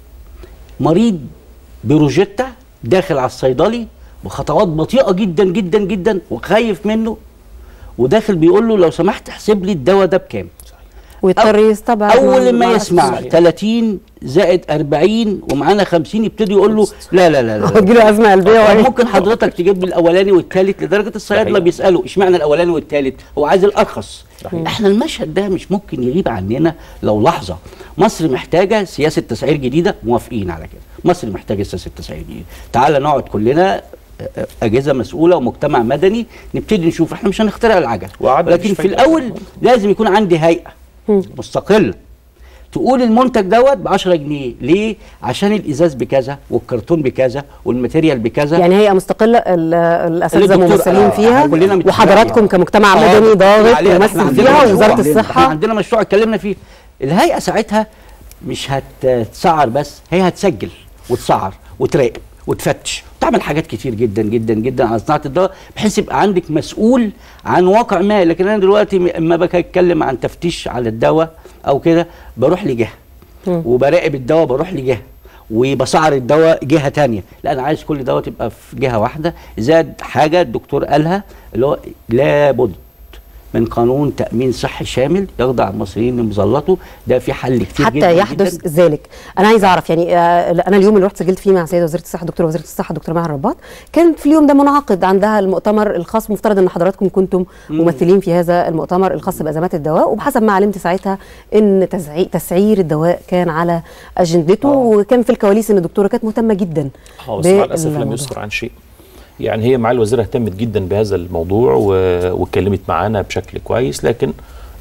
مريض بروجيتا داخل على الصيدلي بخطوات بطيئه جدا جدا جدا وخايف منه، وداخل بيقول له لو سمحت احسب لي الدواء ده بكام، ويضطر يستبعد. اول ما يسمع تلاتين زائد اربعين ومعانا خمسين يبتدي يقول له لا لا لا لا هتجيله ازمه قلبيه. ممكن حضرتك تجيب لي الاولاني والثالث، لدرجه الصيادله بيسالوا اشمعنى الاولاني والثالث، هو عايز الارخص. احنا المشهد ده مش ممكن يغيب عننا لو لحظه. مصر محتاجه سياسه تسعير جديده، موافقين على كده، مصر محتاجه سياسه تسعير جديده. تعال نقعد كلنا اجهزه مسؤوله ومجتمع مدني نبتدي نشوف، احنا مش هنخترع العجله، لكن في الاول لازم يكون عندي هيئه مستقله تقول المنتج دوت ب عشرة جنيه، ليه؟ عشان الازاز بكذا والكرتون بكذا والماتيريال بكذا. يعني هيئه مستقله الاساتذه ممثلين فيها، وحضراتكم كمجتمع مدني ضاغط وممثل فيها، ووزاره الصحه. احنا عندنا مشروع اتكلمنا فيه. الهيئه ساعتها مش هتسعر بس، هي هتسجل وتسعر وتراقب وتفتش وتعمل حاجات كتير جدا جدا جدا على صناعه الدواء، بحيث يبقى عندك مسؤول عن واقع ما. لكن انا دلوقتي اما باجي اتكلم عن تفتيش على الدواء او كده بروح لجهه، وبراقب الدواء بروح لجهه، وبسعر الدواء جهه ثانيه. لا انا عايز كل دواء تبقى في جهه واحده. زاد حاجه الدكتور قالها اللي هو لابد من قانون تأمين صحي شامل يخضع المصريين لمظلته. ده في حل كتير حتى جدا يحدث جداً. ذلك. انا عايز اعرف يعني آه انا اليوم اللي رحت سجلت فيه مع سيده وزيره الصحه دكتوره وزيره الصحه دكتوره مها الرباط، كان في اليوم ده منعقد عندها المؤتمر الخاص، مفترض ان حضراتكم كنتم ممثلين في هذا المؤتمر الخاص بازمات الدواء، وبحسب ما علمت ساعتها ان تسعير الدواء كان على اجندته، وكان في الكواليس ان الدكتوره كانت مهتمه جدا. اه بس مع الاسف لم يسفر عن شيء. يعني هي معالي الوزيره اهتمت جدا بهذا الموضوع واتكلمت معانا بشكل كويس، لكن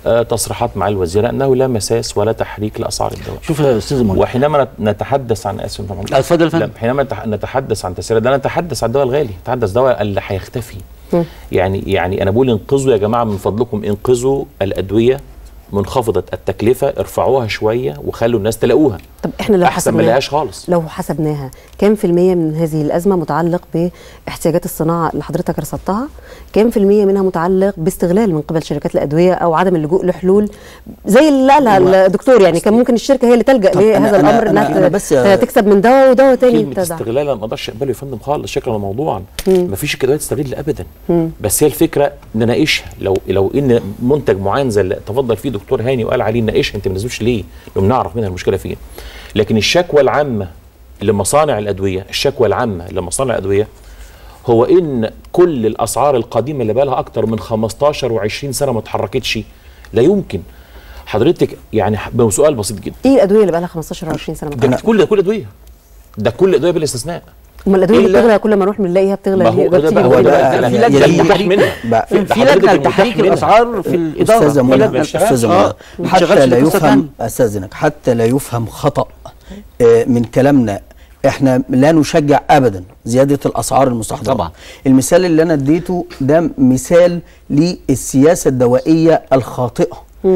آه تصريحات مع الوزير انه لا مساس ولا تحريك لاسعار الدواء. شوف يا استاذ مولى، وحينما نتحدث عن اسف طبعا اتفضل يا فندم. حينما نتحدث عن تسعير ده نتحدث عن الدواء الغالي، نتحدث الدواء اللي هيختفي. يعني يعني انا بقول انقذوا يا جماعه من فضلكم، انقذوا الادويه منخفضه التكلفه، ارفعوها شويه وخلوا الناس تلاقوها. طب احنا لو احسن ما لهاش خالص. لو حسبناها كام في المية من هذه الازمه متعلق باحتياجات الصناعه اللي حضرتك رصدتها؟ كام في المية منها متعلق باستغلال من قبل شركات الادويه او عدم اللجوء لحلول زي اللي قالها الدكتور؟ يعني كان ممكن الشركه هي اللي تلجا لهذا الامر انها تكسب من دواء ودواء تاني. كلمه استغلال انا ما اقدرش اقبله يا فندم خالص، شكل الموضوع ما فيش ادويه تستغل ابدا. مم. بس هي الفكره نناقشها. لو لو ان منتج معين زي اللي تفضل فيه دكتور هاني وقال عليه نناقشها، انت ما نزلتش ليه؟ لو بنعرف منها المشكله فين. لكن الشكوى العامه لمصانع الادويه، الشكوى العامه لمصانع الادويه هو ان كل الاسعار القديمه اللي بقى لها اكتر من خمستاشر وعشرين سنه ما اتحركتش. لا يمكن حضرتك يعني بسؤال بسيط جدا، ايه الادويه اللي بقى لها خمستاشر وعشرين سنه؟ ده كل ده كل ادويه، ده كل ادويه بلا استثناء. امال الادويه اللي بتغلى كل ما نروح بنلاقيها بتغلى ليه؟ ده بقى هو ده في لجنه للتحريك منها، في لجنه لتحريك الاسعار في الاداره. استاذ منى استاذ منى حتى لا يفهم استاذنك حتى لا يفهم خطا من كلامنا، احنا لا نشجع ابدا زياده الاسعار المستحضره. طبعا المثال اللي انا اديته ده مثال للسياسه الدوائيه الخاطئه.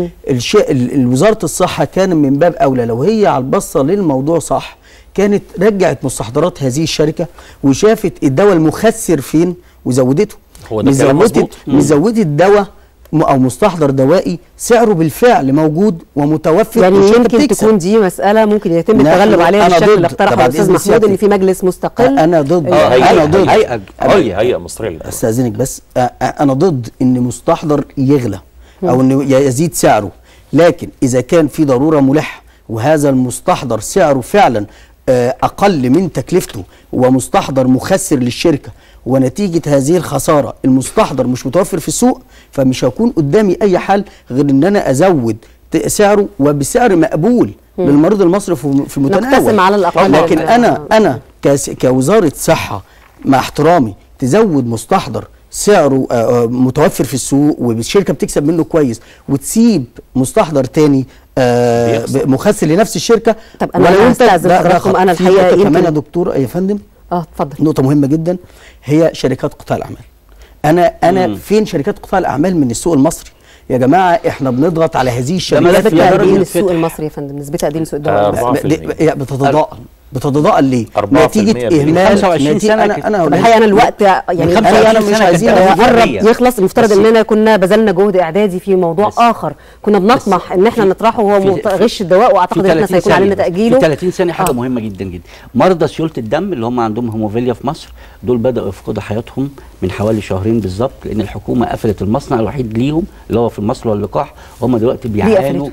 الشيء وزاره الصحه كان من باب اولى لو هي على البصه للموضوع صح كانت رجعت مستحضرات هذه الشركه وشافت الدواء المخسر فين وزودته. هو ده كلام مظبوط. مزودت الدواء او مستحضر دوائي سعره بالفعل موجود ومتوفر، يعني يمكن تكون دي مساله ممكن يتم التغلب عليها بالشكل اللي اقترحه الاستاذ محمود، ان في مجلس مستقل. انا ضد آه انا ضد هيئه هيئه مصريه. استاذنك بس انا ضد ان مستحضر يغلى او انه يزيد سعره، لكن اذا كان في ضروره ملحه وهذا المستحضر سعره فعلا اقل من تكلفته ومستحضر مخسر للشركه، ونتيجه هذه الخساره المستحضر مش متوفر في السوق، فمش هيكون قدامي اي حل غير ان انا ازود سعره وبسعر مقبول م. للمريض المصري في المتناول. نقتسم على الاقل. لكن انا انا كوزاره صحه مع احترامي تزود مستحضر سعره متوفر في السوق والشركه بتكسب منه كويس وتسيب مستحضر تاني مخسر لنفس الشركه. طب انا هستاذن حضراتكم، انا الحقيقه يمكن كمان يا دكتور يا فندم اه اتفضل. نقطه مهمه جدا هي شركات قطاع الاعمال. انا انا مم. فين شركات قطاع الاعمال من السوق المصري؟ يا جماعه احنا بنضغط على هذه الشركات. نسبتها قد ايه من السوق المصري يا فندم؟ نسبتها قد ايه من السوق الدولي؟ بتتضاءل بتتضاءل ليه؟ نتيجه اهمال خمسة وعشرين سنه. انا انا الحقيقه انا الوقت يعني انا انا مش عايزين نقرب يخلص. المفترض اننا كنا بذلنا جهد اعدادي في موضوع اخر كنا بنطمح ان احنا نطرحه وهو غش الدواء، واعتقد ان احنا سيكون علينا تاجيله. في ثلاثين ثانيه حاجه آه. مهمه جدا جدا. مرضى سيوله الدم اللي هم عندهم هيموفيليا في مصر دول بداوا يفقدوا حياتهم من حوالي شهرين بالظبط، لان الحكومه قفلت المصنع الوحيد ليهم اللي هو في المصل واللقاح، هم دلوقتي بيعانوا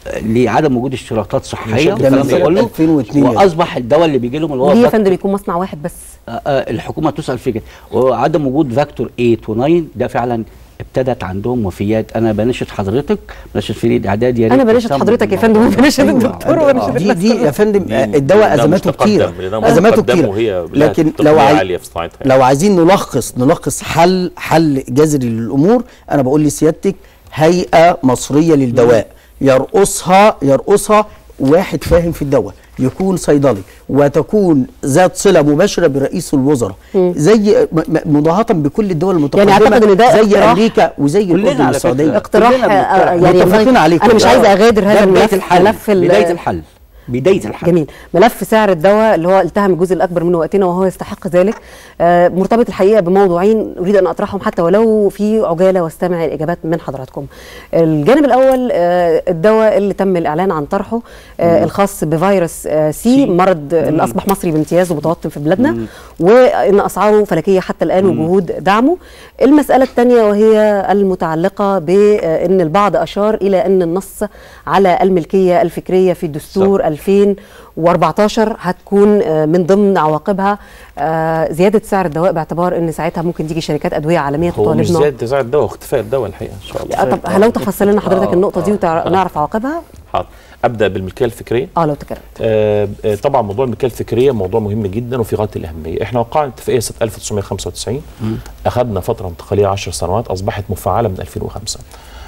لعدم وجود اشتراطات صحيه والكلام ده كله، واصبح الدواء اللي بيجي لهم اللي هو ليه يا فندم بيكون مصنع واحد بس؟ آآ آآ الحكومه تسال في كده، وعدم وجود فاكتور ثمانية و9 ده فعلا ابتدت عندهم وفيات. انا بناشد حضرتك، بناشد فريد اعداد، يا ريت انا بناشد حضرتك يا فندم وبناشد الدكتور وبناشد دي دي يا فندم الدواء ازماته كتير ازماته كتير، لكن لو عايز لو عايزين نلخص نلخص حل حل جذري للامور، انا بقول لسيادتك هيئه مصريه للدواء يرقصها يرقصها واحد فاهم في الدواء، يكون صيدلي وتكون ذات صله مباشره برئيس الوزراء، زي مضاهاه بكل الدول المتقدمه. يعني اعتقد ان ده زي امريكا وزي الاردن والسعوديه. اقتراح يعني انا مش عايزه اغادر هذا الملف. ملف بدايه الحل بدايه الحل. جميل. ملف سعر الدواء اللي هو التهم الجزء الاكبر من وقتنا وهو يستحق ذلك، آه مرتبط الحقيقه بموضوعين اريد ان اطرحهم حتى ولو في عجاله واستمع الاجابات من حضراتكم. الجانب الاول آه الدواء اللي تم الاعلان عن طرحه آه الخاص بفيروس آه سي، مرض اللي اصبح مصري بامتياز ومتوطن في بلادنا، مم. وان اسعاره فلكيه حتى الان وجهود دعمه. المساله الثانيه وهي المتعلقه بان البعض اشار الى ان النص على الملكيه الفكريه في الدستور ألفين وأربعتاشر هتكون من ضمن عواقبها زياده سعر الدواء، باعتبار ان ساعتها ممكن تيجي شركات ادويه عالميه تطالبنا. هو مش زياده سعر الدواء، اختفاء الدواء الحقيقه ان شاء الله. طب لو تفصل لنا حضرتك آه النقطه دي ونعرف عواقبها. حاضر. ابدا بالملكيه الفكريه. اه لو تكرمت. آه طبعا موضوع الملكيه الفكريه موضوع مهم جدا وفي غايه الاهميه. احنا وقعنا اتفاقيه سنه ألف وتسعمائة وخمسة وتسعين، اخذنا فتره انتقاليه عشر سنوات، اصبحت مفعله من ألفين وخمسة.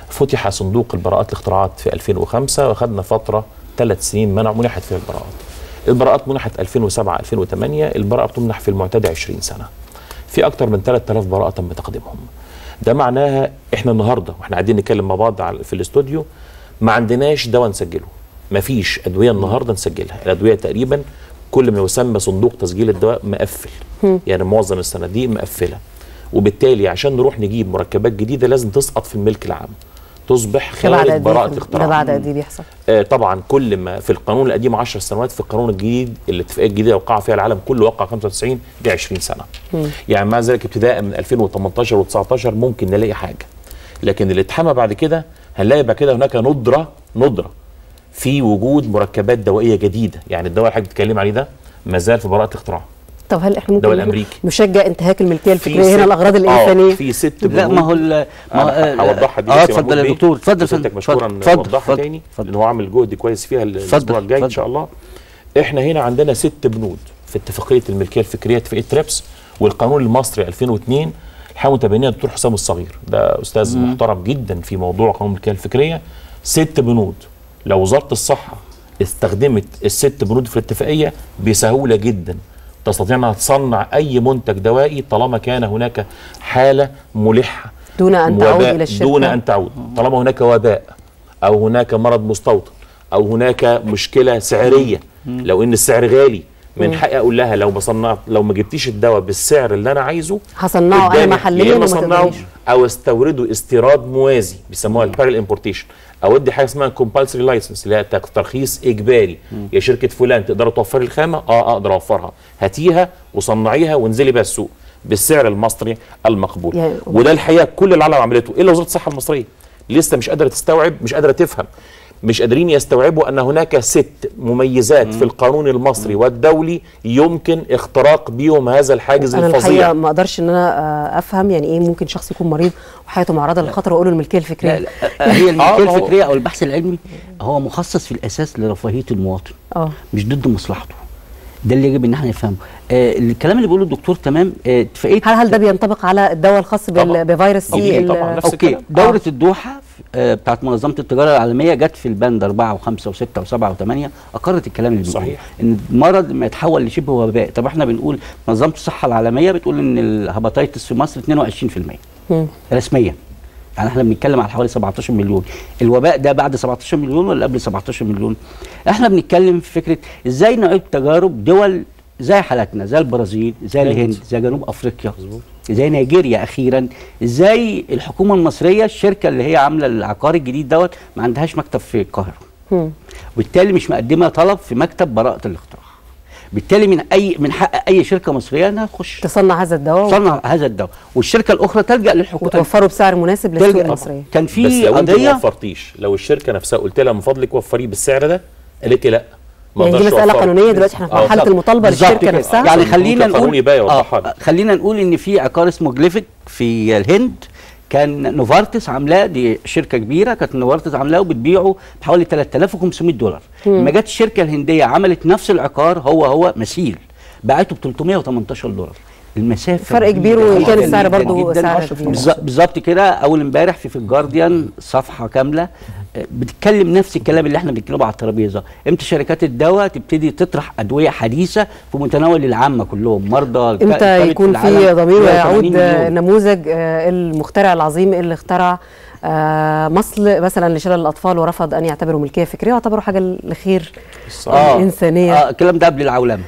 فتح صندوق البراءات الاختراعات في ألفين وخمسة، واخدنا فتره ثلاث سنين منع منحت فيها البراءات. البراءات منحت ألفين وسبعة ألفين وثمانية، البراءه بتمنح في المعتاد عشرين سنه. في اكثر من ثلاثة آلاف براءه تم تقديمهم. ده معناها احنا النهارده واحنا قاعدين نتكلم مع بعض في الاستوديو ما عندناش دواء نسجله. ما فيش ادويه النهارده نسجلها، الادويه تقريبا كل ما يسمى صندوق تسجيل الدواء مقفل. يعني معظم الصناديق مقفله. وبالتالي عشان نروح نجيب مركبات جديده لازم تسقط في الملك العام. تصبح خارج براءة اختراع. ده بعد قد ايه بيحصل؟ آه طبعا كل ما في القانون القديم عشر سنوات، في القانون الجديد الاتفاقيه الجديده وقع فيها العالم كله وقع خمسة وتسعين، دي عشرين سنه. مم. يعني مع ذلك ابتداء من ألفين وثمانية عشر و19 ممكن نلاقي حاجه. لكن اللي اتحمى بعد كده هنلاقي بعد كده هناك ندره ندره في وجود مركبات دوائيه جديده، يعني الدواء اللي حضرتك بتتكلم عليه ده ما زال في براءه الاختراع. طب هل احنا ممكن الأمريكي. نشجع انتهاك الملكيه الفكريه هنا الاغراض الانسانيه؟ في ست بنود. لا ما هو ال هوضحها دي. اه اتفضل يا دكتور، اتفضل اتفضل مشكورا. اوضحها تاني لان هو عامل جهد كويس فيها الاسبوع الجاي ان شاء الله. احنا هنا عندنا ست بنود في اتفاقيه الملكيه الفكريه، اتفاقيه تريبس، والقانون المصري ألفين واثنين. الحقيقه متبنيه الدكتور حسام الصغير، ده استاذ مم. محترم جدا في موضوع قانون الملكيه الفكريه. ست بنود لو وزاره الصحه استخدمت الست بنود في الاتفاقيه بسهوله جدا تستطيع انها تصنع اي منتج دوائي طالما كان هناك حاله ملحه دون ان تعود الى الشركه، دون ان تعود، طالما هناك وباء او هناك مرض مستوطن او هناك مشكله سعريه. لو ان السعر غالي من حقي اقول لها لو ما صنعت لو ما جبتيش الدواء بالسعر اللي انا عايزه هصنعه انا محليا وما اصنعه او استورده استيراد موازي بيسموها البارل امبورتيشن، او ادي حاجه اسمها كومبالسري لايسنس اللي هي ترخيص اجباري. يا شركه فلان تقدر توفري الخامه؟ اه اقدر اوفرها، هاتيها وصنعيها وانزلي بيها السوق بالسعر المصري المقبول. يعني وده الحقيقه كل العالم عملته الا وزاره الصحه المصريه لسه مش قادره تستوعب، مش قادره تفهم، مش قادرين يستوعبوا ان هناك ست مميزات في القانون المصري والدولي يمكن اختراق بيهم هذا الحاجز أنا الفظيع. الحقيقه ما اقدرش ان انا افهم يعني ايه ممكن شخص يكون مريض وحياته معرضه للخطر واقول له الملكيه الفكريه. لا لا هي الملكيه الفكريه او البحث العلمي هو مخصص في الاساس لرفاهيه المواطن، اه مش ضد مصلحته. ده اللي يجب ان احنا نفهمه. آه الكلام اللي بيقوله الدكتور تمام. آه اتفاقيه هل هل ده بينطبق على الدواء الخاص بفيروس سي؟ طبعا نفس اوكي. دوره آه. الدوحه آه بتاعت منظمه التجاره العالميه جت في البند أربعة وخمسة وستة وسبعة وثمانية اقرت الكلام اللي بيقوله صحيح ان المرض ما يتحول لشبه وباء. طب احنا بنقول منظمه الصحه العالميه بتقول ان الهباتيتس في مصر اثنين وعشرين بالمئة رسميا، يعني احنا بنتكلم على حوالي سبعتاشر مليون. الوباء ده بعد سبعتاشر مليون ولا قبل سبعتاشر مليون؟ احنا بنتكلم في فكره ازاي نعيد تجارب دول زي حالتنا، زي البرازيل، زي الهند، زي جنوب افريقيا، زي نيجيريا اخيرا. ازاي الحكومه المصريه الشركه اللي هي عامله العقار الجديد دوت ما عندهاش مكتب في القاهره، وبالتالي مش مقدمه طلب في مكتب براءه الاختراع. بالتالي من اي من حق اي شركه مصريه انها تخش تصنع هذا الدواء، تصنع هذا الدواء، والشركه الاخرى تلجا للحكومه وتوفره بسعر مناسب للسوق المصريه. كان في بس لو قضيه ما وفرتيش، لو الشركه نفسها قلت لها من فضلك وفريه بالسعر ده قالت لي لا يعني دي مسألة قانونية دلوقتي احنا في مرحلة المطالبة للشركة نفسها. يعني خلينا نقول آه خلينا نقول ان في عقار اسمه جليفيك في الهند كان نوفارتس عاملاه، دي شركة كبيرة كانت نوفارتس عاملاه وبتبيعه بحوالي ثلاثة آلاف وخمسمائة دولار. لما جت الشركة الهندية عملت نفس العقار هو هو مثيل باعته ب ثلاثمائة وثمانية عشر دولار. المسافه فرق كبير وكان السعر برضه سعر كبير بالظبط كده. اول امبارح في في الجارديان صفحه كامله بتتكلم نفس الكلام اللي احنا بنتكلمه على الترابيزه. امتى شركات الدواء تبتدي تطرح ادويه حديثه في متناول العامه كلهم مرضى؟ امتى يكون في ضمير ويعود نموذج المخترع العظيم اللي اخترع آه مصل مثلا لشلل الاطفال ورفض ان يعتبره ملكيه فكريه واعتبره حاجه لخير آه انسانيه. اه الكلام ده قبل العولمه.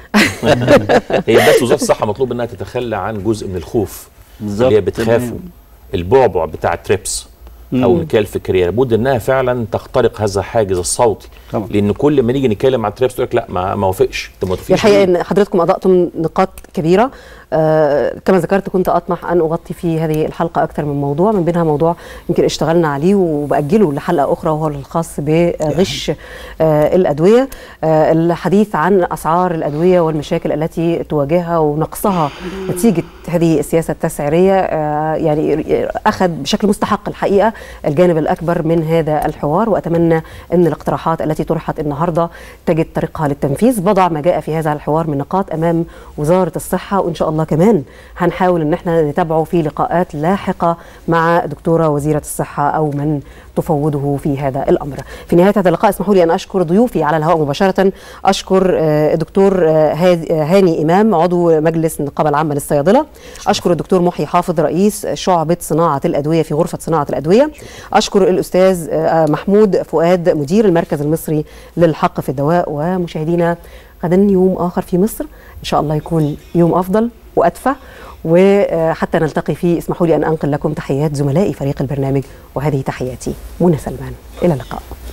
هي بس وزاره الصحه مطلوب انها تتخلى عن جزء من الخوف اللي هي بتخافه، البعبع بتاع التريبس او الملكيه الفكريه، لابد انها فعلا تخترق هذا الحاجز الصوتي طبعا. لان كل ما نيجي نتكلم عن التريبس تقول لك لا ما ما وافقش. انت ما توافقش. الحقيقه ان حضرتكم اضأتم نقاط كبيره. آه كما ذكرت كنت اطمح ان اغطي في هذه الحلقه اكثر من موضوع، من بينها موضوع يمكن اشتغلنا عليه وباجله لحلقه اخرى وهو الخاص بغش آه الادويه، آه الحديث عن اسعار الادويه والمشاكل التي تواجهها ونقصها نتيجه هذه السياسه التسعيريه. آه يعني اخذ بشكل مستحق الحقيقه الجانب الأكبر من هذا الحوار، وأتمنى أن الاقتراحات التي طرحت النهاردة تجد طريقها للتنفيذ. بضع ما جاء في هذا الحوار من نقاط أمام وزارة الصحة، وإن شاء الله كمان هنحاول أن احنا نتابعه في لقاءات لاحقة مع دكتورة وزيرة الصحة أو من تفوضه في هذا الأمر. في نهاية هذا اللقاء اسمحوا لي أن أشكر ضيوفي على الهواء مباشرة. أشكر الدكتور هاني إمام عضو مجلس النقابة العامة للصيادلة. أشكر الدكتور محي حافظ رئيس شعبة صناعة الأدوية في غرفة صناعة الأدوية. أشكر الأستاذ محمود فؤاد مدير المركز المصري للحق في الدواء. ومشاهدينا، غدا يوم آخر في مصر إن شاء الله يكون يوم أفضل وأدفى، وحتى نلتقي فيه اسمحوا لي أن أنقل لكم تحيات زملائي فريق البرنامج، وهذه تحياتي منى سلمان. إلى اللقاء.